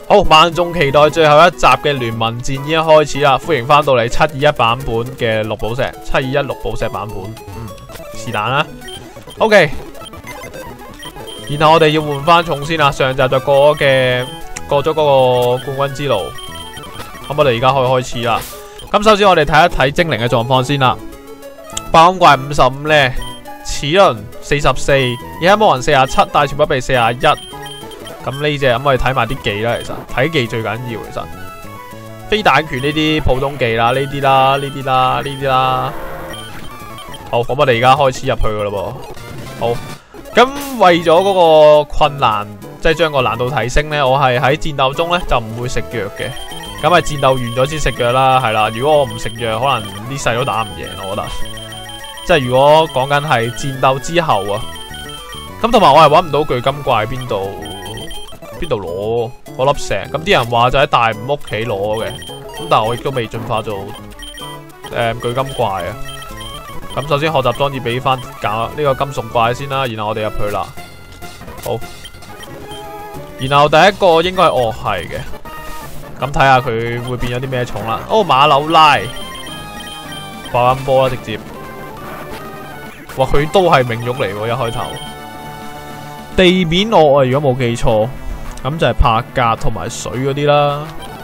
好，萬眾期待最後一集嘅聯盟戰已經開始啦！歡迎翻到嚟721版本嘅綠寶石，721綠寶石版本，是但啦。OK， 然後我哋要換翻重先啦，上集就過咗嗰個冠軍之路，咁我哋而家可以開始啦。咁首先我哋睇一睇精靈嘅狀況先啦。爆金怪55呢，齒輪44，野黑魔人47，大全不備41。咁呢隻咁我哋睇埋啲技啦，其實睇技最緊要。其實飛彈拳呢啲普通技啦，呢啲啦。好，咁我哋而家開始入去噶啦噃。好，咁為咗嗰個困難，即係將個難度提升呢，我係喺戰鬥中呢就唔會食藥嘅。咁係戰鬥完咗先食藥啦，係啦。如果我唔食藥，可能呢世都打唔贏，我覺得。即係如果講緊係戰鬥之後啊，咁同埋我係搵唔到巨金怪邊度攞嗰粒石，咁啲人話就喺大吳屋企攞嘅，咁但係我亦都未進化做巨金怪啊。咁首先學習裝置俾翻搞呢個金屬怪先啦，然後我哋入去啦。好，然後第一個應該係係嘅，咁睇下佢會變咗啲咩重啦。馬騮拉爆音波啦，直接，哇佢都係命玉嚟喎，一開頭地面我如果冇記錯。咁就係拍格同埋水嗰啲啦，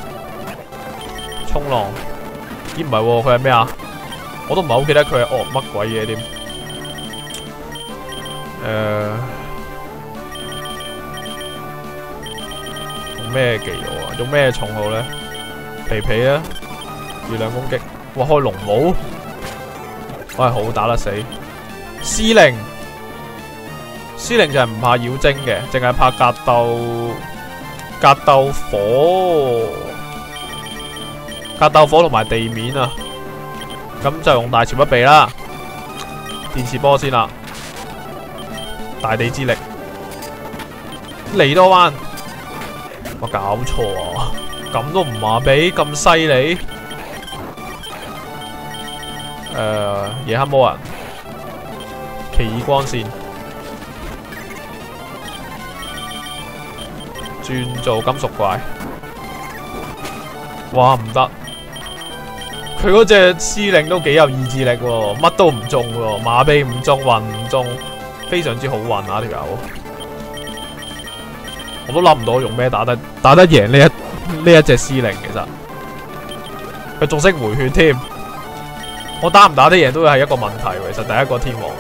衝浪，咦唔係喎，佢係咩啊？我都唔係好記得佢係乜鬼嘢添。用咩技好啊？用咩重好咧？皮皮啊，月亮攻擊，哇開龍帽，我係好打得死。司令就係唔怕妖精嘅，淨係怕格鬥火同埋地面啊！咁就用大潮不備啦，電磁波先啦，大地之力嚟多彎，我搞錯啊！咁都唔話俾咁犀利？野黑魔人，奇異光線。轉做金屬怪，哇唔得！佢嗰隻司令都幾有意志力喎，乜都唔中喎，馬臂唔中，運唔中，非常之好運啊條友！我都諗唔到用咩打得贏呢一隻司令，其實佢仲識回血添，我打唔打得贏都係一個問題。其實第一個天王，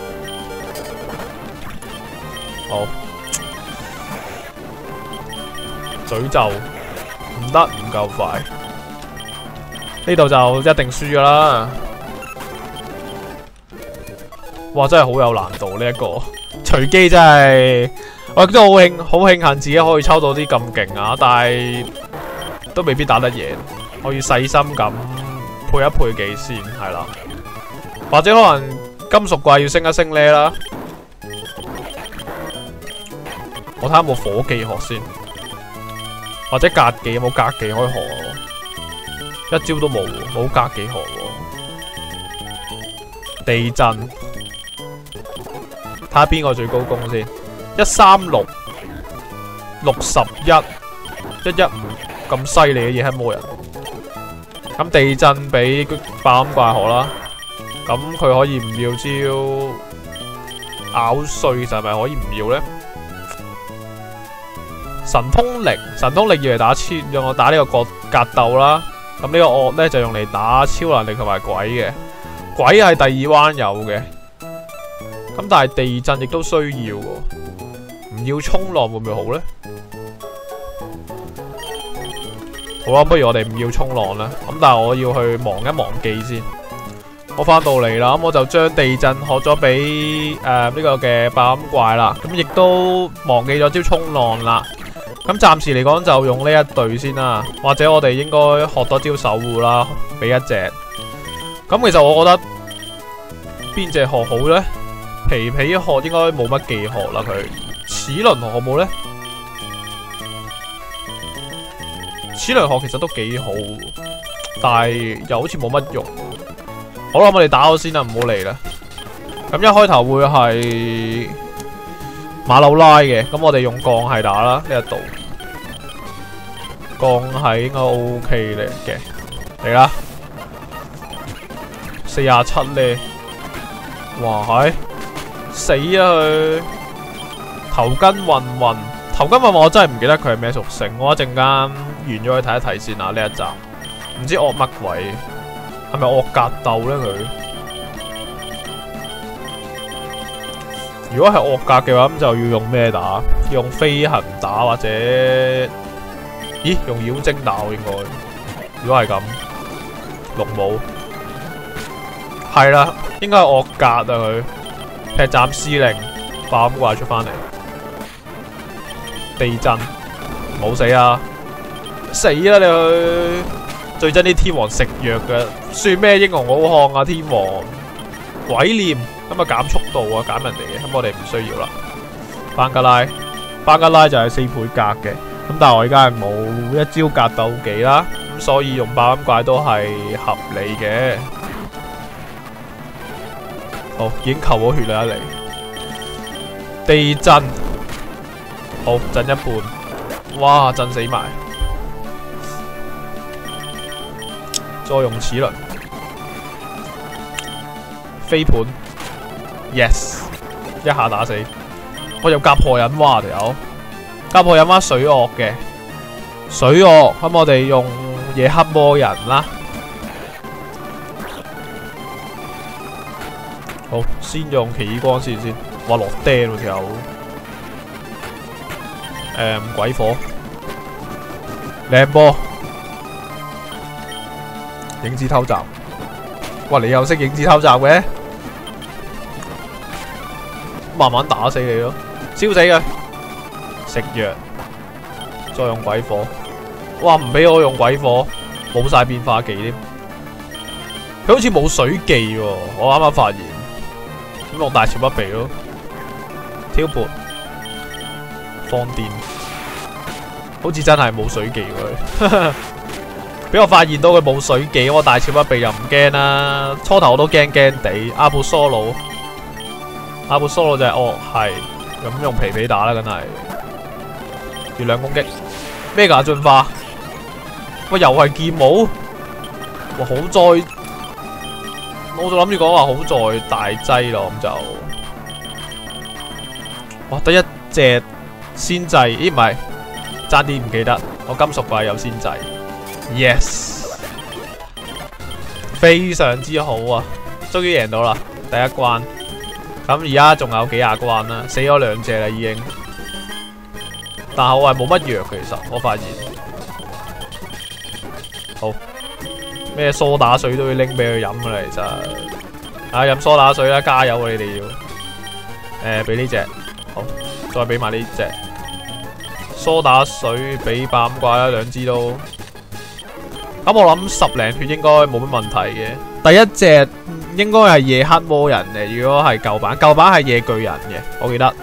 好。詛咒唔得，唔夠快，呢度就一定輸噶啦！哇，真係好有難度呢一個隨機，真係我亦都好慶幸自己可以抽到啲咁勁啊！但係都未必打得贏，我要細心咁配一配技先，係啦，或者可能金屬怪要升一升呢啦。我睇下有冇火技學先。或者格技有冇格技可以學啊？一招都冇，冇格技學喎。地震，睇下邊個最高攻先。136、61、115咁犀利嘅野黑魔人。咁地震俾爆金怪學啦。咁佢可以唔要招咬碎，就係咪可以唔要呢？神通力要嚟用我打呢個格鬥啦，咁呢個惡呢就用嚟打超能力同埋鬼嘅，鬼係第2彎有嘅，咁但係地震亦都需要喎，唔要衝浪會唔會好呢？好啦，不如我哋唔要衝浪啦，咁但係我要去忙一忙記先。我翻到嚟啦，咁我就將地震學咗俾呢個嘅爆金怪啦，咁亦都忘記咗招衝浪啦。咁暫時嚟講就用呢一隊先啦，或者我哋應該學多招守護啦，俾一隻。咁其實我覺得邊隻學好呢？皮皮學應該冇乜技學啦，佢齒輪學好冇呢？齒輪學其實都幾好，但係又好似冇乜用。好啦，我哋打咗先啦，唔好嚟啦。咁一開頭會係馬騮拉嘅，咁我哋用鋼係打啦呢一度。 降係應該 OK 嚟嘅，嚟啦，47咧，哇係死啊佢！頭巾混混，頭巾混混我真係唔記得佢係咩屬性，我一陣間完咗去睇一睇先啊！呢一集唔知惡乜鬼，係咪惡格鬥咧佢？如果係惡格嘅話，咁就要用咩打？用飛行打或者？咦？用妖精打應該。如果係咁，綠帽係啦，應該係惡格啊佢。劈斬司令，爆咁怪出翻嚟。地震，冇死啊！死啦你去！最憎啲天王食藥嘅，算咩英雄好漢啊天王？鬼念咁啊減速度啊減人哋嘅，咁我哋唔需要啦。班加拉就係4倍格嘅，咁但係我而家係冇一招格鬥技啦，咁所以用爆金怪都係合理嘅。好，已經扣咗血啦一嚟。地震，好震一半，哇震死埋。再用齒輪，飛盤 ，yes， 一下打死。我有甲破隱蛙條友，甲破隱蛙水惡嘅，水惡咁我哋用夜黑魔人啦。好，先用奇異光線先，哇落釘喎條友。鬼火，靚波。影子偷襲，哇！你又識影子偷襲嘅，慢慢打死你咯，燒死佢，食藥，再用鬼火，哇！唔俾我用鬼火，冇晒變化技添，佢好似冇水技喎，我啱啱發現，咁用大潮不備咯，挑撥，放電，好似真係冇水技佢。俾我發現到佢冇水技，我大潮不備又唔驚啦。初頭我都驚驚地。阿布蘇魯就係哦係咁用皮皮打啦，梗係月亮攻擊咩㗎進化？喂又係劍舞，哇好在我就諗住講話好在大劑咯，咁就哇得一隻先制，咦唔係爭啲唔記得，我金屬怪有先制。Yes， 非常之好啊！終於贏到啦，第一關。咁而家仲有幾廿關啦，死咗2隻啦已經。但係我係冇乜藥，其實我發現。好，咩梳打水都要拎俾佢飲噶啦，其實。啊，飲梳打水啦，加油啊！你哋要。俾呢隻，好，再俾埋呢隻。梳打水俾爆咁怪啦，2支都。咁我諗10零血應該冇乜問題嘅。第一隻應該係夜黑魔人嘅，如果係舊版係夜巨人嘅，我記得。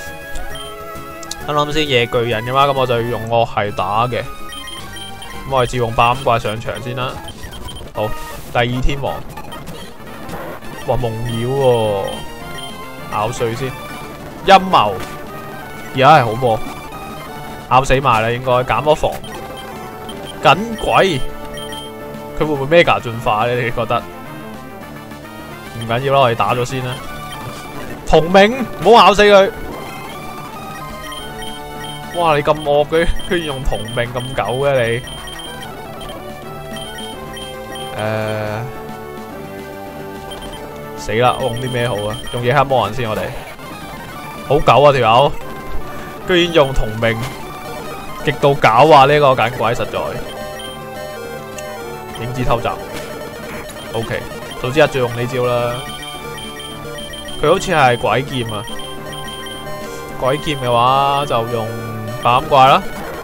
諗先，夜巨人嘅話，咁我就要用樂系打嘅。咁我哋照用爆咁怪上場先啦。好，第2天王，哇夢妖喎，咬碎先。陰謀，而家係好波，咬死埋啦，應該減咗防。緊鬼。佢會唔會 Mega 進化咧？你覺得？唔緊要啦，我哋打咗先啦。同命，唔好咬死佢。哇！你咁惡嘅，居然用同命咁久嘅你。死啦！我用啲咩好啊？用夜黑魔人先，我哋。好狗啊條友，居然用同命，極度狡猾呢個緊鬼實在。影子偷襲 ，OK， 早知一再用呢招啦。佢好似係鬼劍啊，鬼劍嘅話就用爆咁怪啦。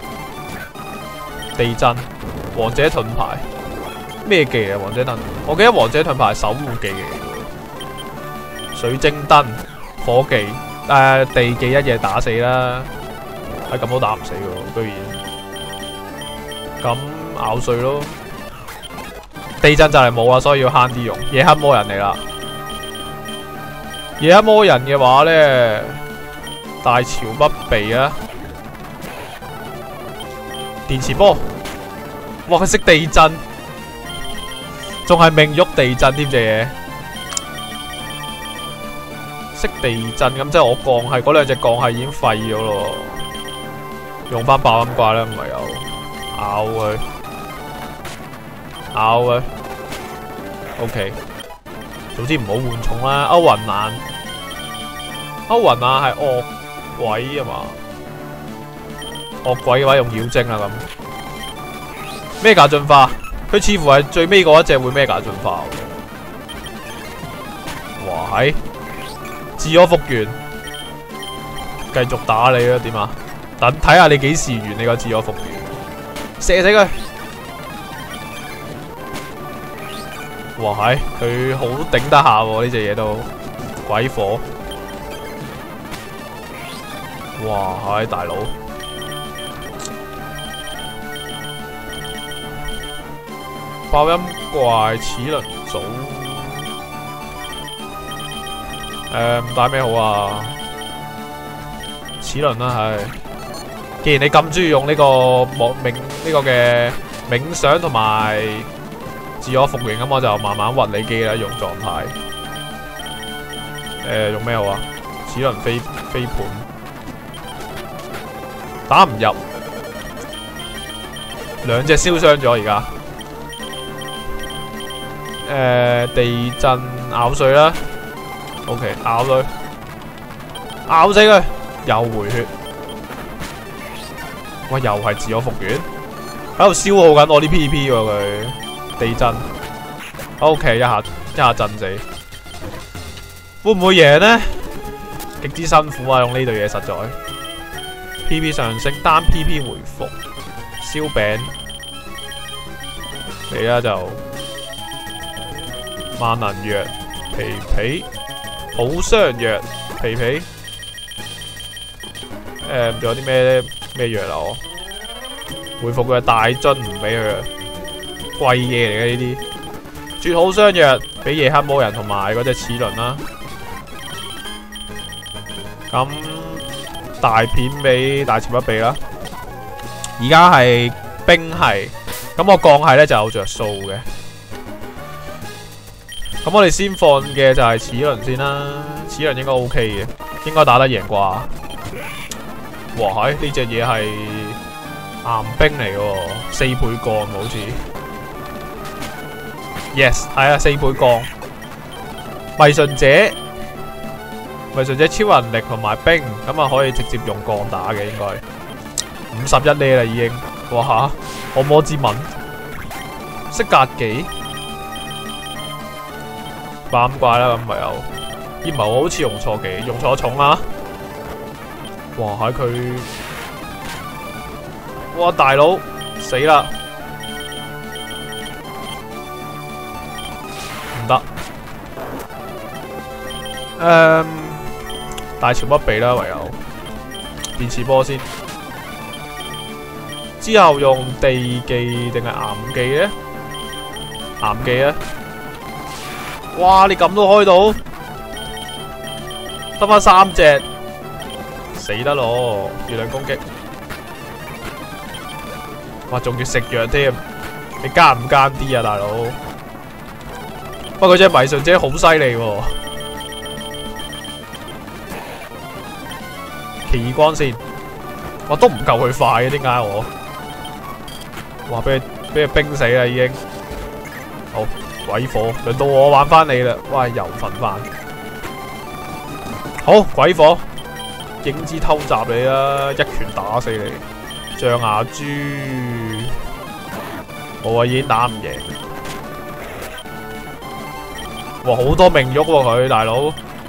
地震，王者盾牌，咩技啊？王者盾，我記得王者盾牌係守護技嚟嘅。水晶燈，火技，地技一嘢打死啦，係咁都打唔死嘅，居然。咁咬碎咯。地震就嚟冇啦，所以要慳啲用。夜黑魔人嚟啦，夜黑魔人嘅話咧，大潮不備啊！電磁波哇！佢識地震，仲係命喐地震添隻嘢。識地震咁即係我降係嗰兩隻降係已經廢咗咯。用翻爆音怪啦，唔係有咬佢，咬佢。OK， 總之唔好換重啦。歐雲眼，歐雲眼係惡鬼啊嘛。惡鬼嘅話用妖精啦咁。咩架進化？佢似乎係最尾嗰一隻會咩架進化？哇係！自我復原，繼續打你啦，點啊？等睇下你幾時完你個自我復原，射死佢！哇係，佢好頂得下喎呢隻嘢都，鬼火！哇係大佬，爆音怪齒輪組。唔帶咩好啊？齒輪啦，係。既然你咁中意用呢個嘅冥想同埋自我復原，咁我就慢慢屈你機啦，用狀態。用咩好啊？齒輪飛盤，打唔入，兩隻燒傷咗而家。地震咬碎啦。OK， 咬佢，咬死佢，又回血。哇，又係自我復原，喺度消耗緊我啲 PP 喎佢。地震 ，OK， 一下震死，會唔會贏呢？極之辛苦啊，用呢對嘢實在。PP 上升，單 PP 回復，燒餅，嚟啦就萬能藥，皮。好傷藥，皮，仲有啲咩藥啊？我回復佢嘅大樽唔俾佢，貴嘢嚟嘅呢啲。絕好傷藥俾夜黑魔人同埋嗰隻齒輪啦。咁大片俾大潛一臂啦。而家係冰系，咁我降系咧就有着數嘅。咁我哋先放嘅就係齒輪先啦，齒輪應該 OK 嘅，應該打得贏啩。哇係，呢隻嘢係岩冰嚟嘅，4倍降好似。Yes， 係啊，4倍降。迷信者超能力同埋冰，咁啊可以直接用降打嘅應該。51呢啦已經，哇吓，惡魔之吻，識格幾？爆音怪啦，咁咪有陰謀好似用錯技，用錯重啦！哇，喺佢，哇大佬死啦，唔得，大潮不避啦，唯有電磁波先，之後用地技定係岩技咧？岩技啊！哇！你咁都開到，得翻3隻，死得咯！月亮攻擊，哇！仲要食藥添，你奸唔奸啲啊，大佬？不過佢隻迷信者好犀利喎，奇異光線，我都唔夠佢快嘅，點解我？哇！俾佢冰死啦，已經，好。鬼火，輪到我玩翻你啦！哇，又瞓翻。好，鬼火，影子偷襲你啦，一拳打死你。象牙豬，我啊已經打唔贏。哇，好多命喐喎佢，大佬。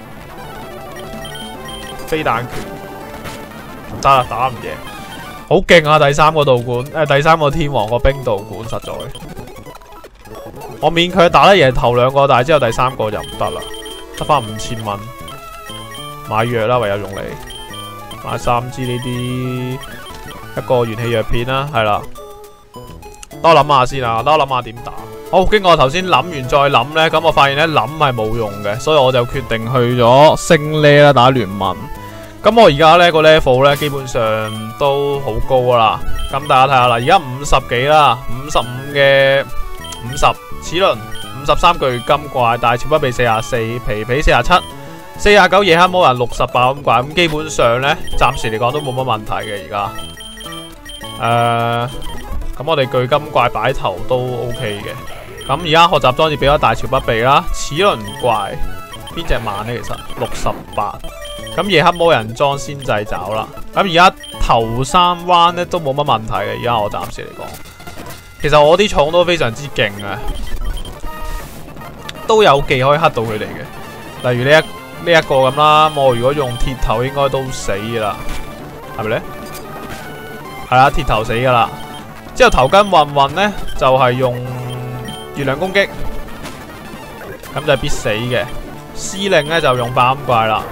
飛彈拳，唔得啦，打唔贏。好勁啊！第3個道館，第3個天王個冰道館實在。我勉強打得贏頭2個，但係之後第3個就唔得啦，得翻5000蚊買藥啦，唯有用嚟買3支呢啲一個元氣藥片啦，係啦。等我諗下先啊，等我諗下點打。好，經過頭先諗完再諗呢，咁我發現呢諗係冇用嘅，所以我就決定去咗升 level 啦，打聯盟。咁我而家呢個 level 呢，基本上都好高啦。 咁大家睇下啦，而家50幾啦，55嘅50，齒輪53巨金怪，大潮不備44，皮皮47。49夜黑魔人60爆咁怪，咁基本上呢，暫時嚟講都冇乜問題嘅而家。咁我哋巨金怪擺頭都 OK 嘅。咁而家學習裝置俾咗大潮不備啦，齒輪怪邊隻慢呢？其實68。咁夜黑魔人裝先制爪啦。咁而家頭3彎呢都冇乜問題嘅，而家我暫時嚟講。其實我啲廠都非常之勁嘅，都有技可以黑到佢哋嘅。例如呢一個咁啦，我如果用鐵頭應該都死噶啦，係咪呢？係啦，鐵頭死噶啦。之後頭巾混混呢，就係用月亮攻擊，咁就係必死嘅。司令呢，就用爆音怪啦，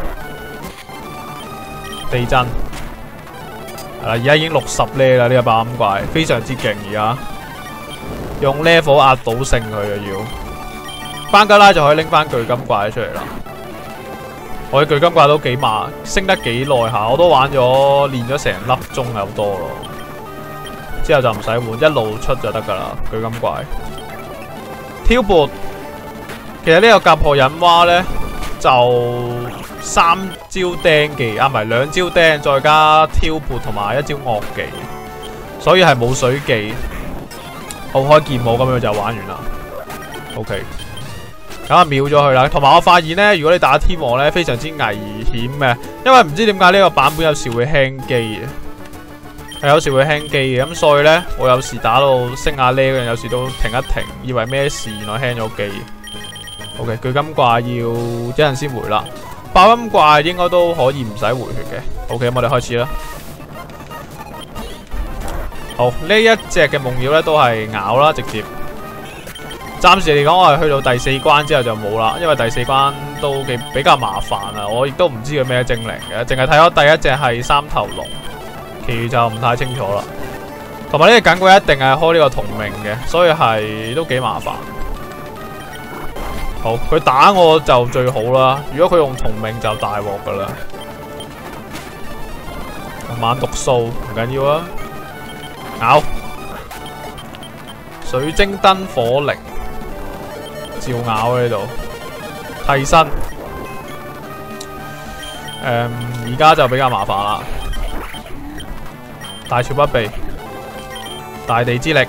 地震係啦，而家已經60呢啦，呢個爆音怪非常之勁，而家用 level 壓倒性佢啊要。班加拉就可以拎翻巨金怪出嚟啦。我嘅巨金怪都幾麻，升得幾耐下，我都玩咗練咗成粒鐘有多咯。之後就唔使換，一路出就得噶啦。巨金怪挑撥，其實呢個甲破引蛙呢，就3招釘技，唔係2招釘，再加挑撥同埋1招惡技，所以係冇水技，好開劍舞咁樣就玩完啦。OK。咁啊秒咗佢啦，同埋我發現呢，如果你打天王呢，非常之危險嘅，因為唔知點解呢個版本有時會輕機嘅，係有時會輕機嘅，咁所以呢，我有時打到升下呢嗰陣，有時都停一停，以為咩事，原來輕咗機。OK， 巨金怪要一陣先回啦，爆音怪應該都可以唔使回血嘅。OK， 咁我哋開始啦。好，呢一隻嘅夢妖呢，都係咬啦，直接。暫時嚟講，我係去到第4關之後就冇啦，因為第4關都比較麻煩啊。我亦都唔知佢咩精靈嘅，淨係睇咗第一隻係3頭龍，其餘就唔太清楚啦。同埋呢隻緊鬼一定係開呢個同名嘅，所以係都幾麻煩。好，佢打我就最好啦。如果佢用同名就大鑊噶啦。猛毒素唔緊要啊，咬水晶燈火靈。照咬喺度，替身。而家就比較麻煩啦。大潮不備，大地之力，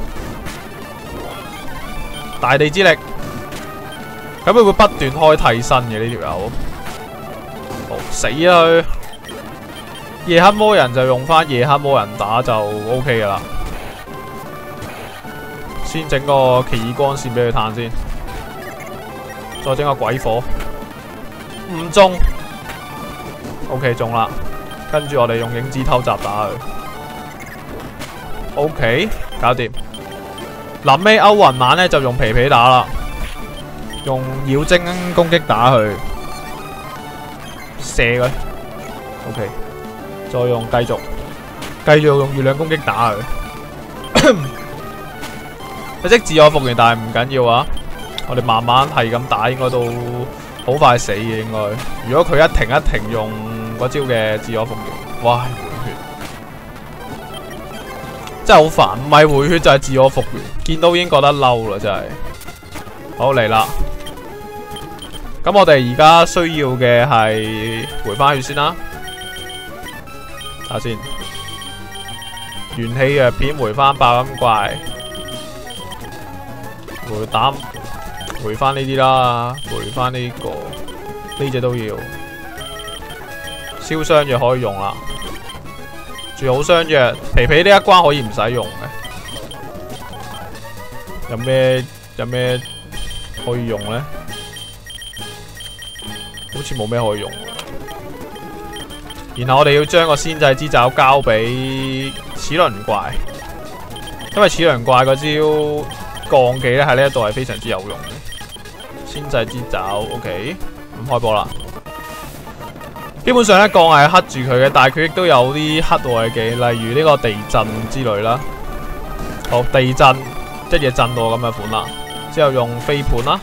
大地之力。咁佢會不斷開替身嘅呢條友。好死啦佢！夜黑魔人就用翻夜黑魔人打就 OK 噶啦。先整個奇異光線俾佢彈先。再整個鬼火，唔中 ，OK 中啦。跟住我哋用影子偷襲打佢 ，OK 搞掂。臨尾歐雲猛呢就用皮皮打啦，用妖精攻擊打佢，射佢 ，OK。再用繼續用月亮攻擊打佢，佢即自我復原，但係唔緊要啊。我哋慢慢係咁打，應該都好快死嘅應該。如果佢一停用嗰招嘅自我復原，哇！回血真係好煩，唔係回血就係自我復原，見到已經覺得嬲啦，真係。好嚟啦，咁我哋而家需要嘅係回翻血先啦。睇下先，元氣藥片回翻爆音怪，回翻呢啲啦，回翻呢個，呢隻都要。燒傷藥可以用啦，住好傷藥。皮皮呢一關可以唔使用嘅。有咩可以用呢？好似冇咩可以用。然後我哋要將個先制之爪交俾齒輪怪，因為齒輪怪嗰招降技咧喺呢一度係非常之有用嘅。先制之爪 ，OK， 咁開波啦。基本上咧降係黑住佢嘅，但係佢亦都有啲黑我嘅技，例如呢個地震之類啦。好，地震一嘢震到我咁嘅款啦。之後用飛盤啦，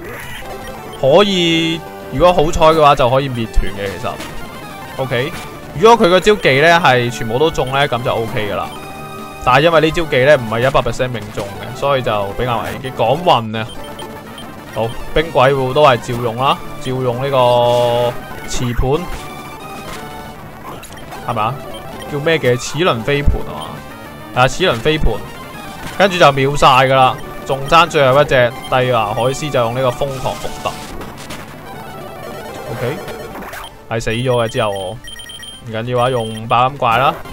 可以如果好彩嘅話就可以滅團嘅其實。OK， 如果佢個招技咧係全部都中咧，咁就 OK 噶啦。但係因為呢招技咧唔係100% 命中嘅，所以就比較危險。講運啊，好冰鬼戶都係照用啦，照用呢個磁盤係咪啊？叫咩嘅？齒輪飛盤啊嘛，齒輪飛盤，跟住就秒晒噶啦。仲爭最後一隻帝牙海獅，就用呢個瘋狂伏特。OK， 係死咗嘅之後我。唔緊要啊，用爆音怪啦，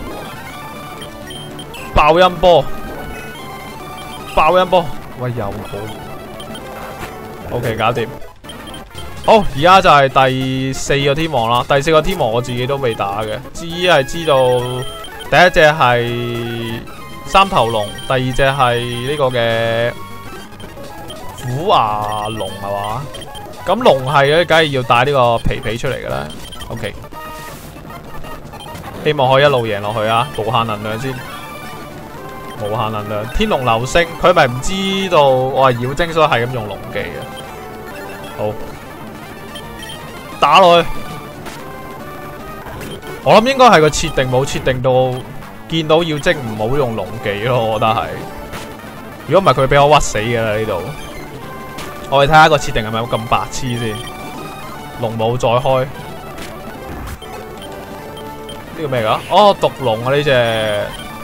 爆音波，爆音波，喂又好 ，OK 搞掂。好，而家就係第4個天王啦。第4個天王我自己都未打嘅，只係知道第一隻係三頭龍，第二隻係呢個嘅虎牙龍係嘛？咁龍係嘅，梗係要帶呢個皮皮出嚟噶啦。OK。希望可以一路贏落去啊！無限能量先，無限能量。天龍流星，佢咪唔知道我係妖精，所以係咁用龍技嘅。好，打落去。我諗應該係個設定冇設定到，見到妖精唔好用龍技咯。我覺得係。如果唔係，佢俾我屈死嘅啦呢度。我哋睇下個設定係咪咁白痴先。龍武再開。呢個咩噶？哦，毒龍啊！呢隻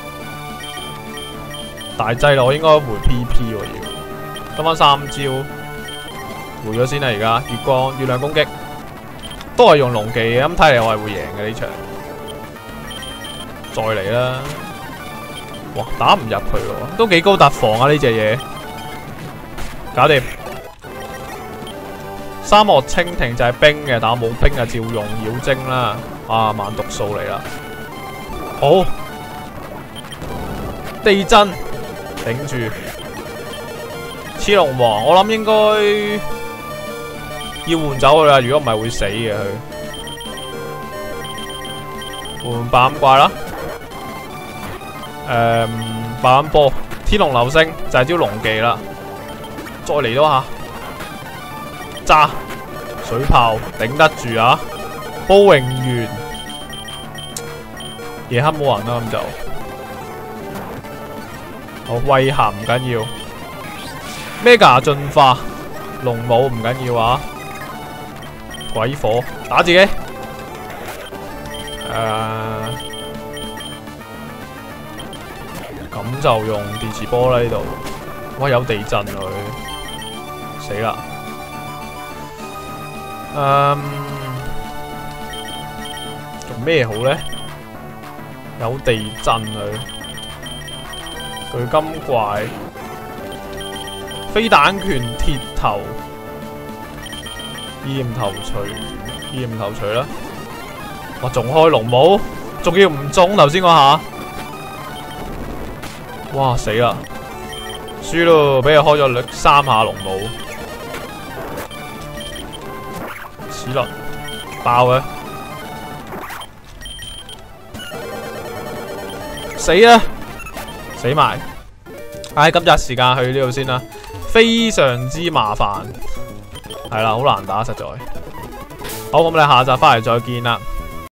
大劑啦，我應該回 PP 喎，要得翻3招，回咗先啦。而家月亮攻擊都係用龍技嘅，咁睇嚟我係會贏嘅呢場。再嚟啦！哇，打唔入去喎，都幾高達防啊呢隻嘢，搞掂。沙漠蜻蜓就係冰嘅，但我冇冰啊，照用妖精啦。啊，萬毒素嚟啦！好，地震頂住，雌龍王，我諗應該要換走佢啦，如果唔係會死嘅佢。換爆音怪啦，爆音波，天龍流星就係招龍技啦，再嚟多下，炸水炮頂得住啊！煲永元，夜黑冇人啦，咁就好威嚇唔緊要。Mega 進化龍武唔緊要啊，鬼火打自己，咁就用電磁波啦呢度。哇，有地震佢，死啦！咩好咧？有地震佢，巨金怪，飛彈拳鐵頭，焰頭錘啦！哇，仲開龍武，仲要唔中頭先嗰下，哇死啦！輸咯，俾佢開咗3下龍武，齒輪爆嘅。死啊！死埋！唉，今集時間去呢度先啦，非常之麻煩，係啦，好難打實在。好，咁我哋下集翻嚟再見啦。